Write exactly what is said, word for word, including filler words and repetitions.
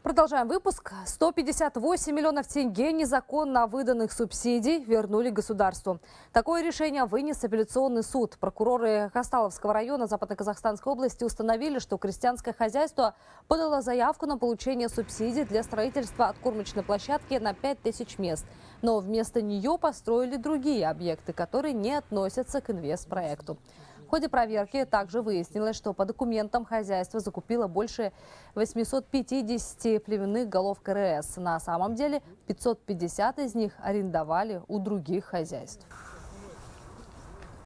Продолжаем выпуск. сто пятьдесят восемь миллионов тенге незаконно выданных субсидий вернули государству. Такое решение вынес апелляционный суд. Прокуроры Хасталовского района Западно-Казахстанской области установили, что крестьянское хозяйство подало заявку на получение субсидий для строительства откормочной площадки на пять тысяч мест. Но вместо нее построили другие объекты, которые не относятся к инвестпроекту. В ходе проверки также выяснилось, что по документам хозяйство закупило больше восьмисот пятидесяти племенных голов КРС. На самом деле пятьсот пятьдесят из них арендовали у других хозяйств.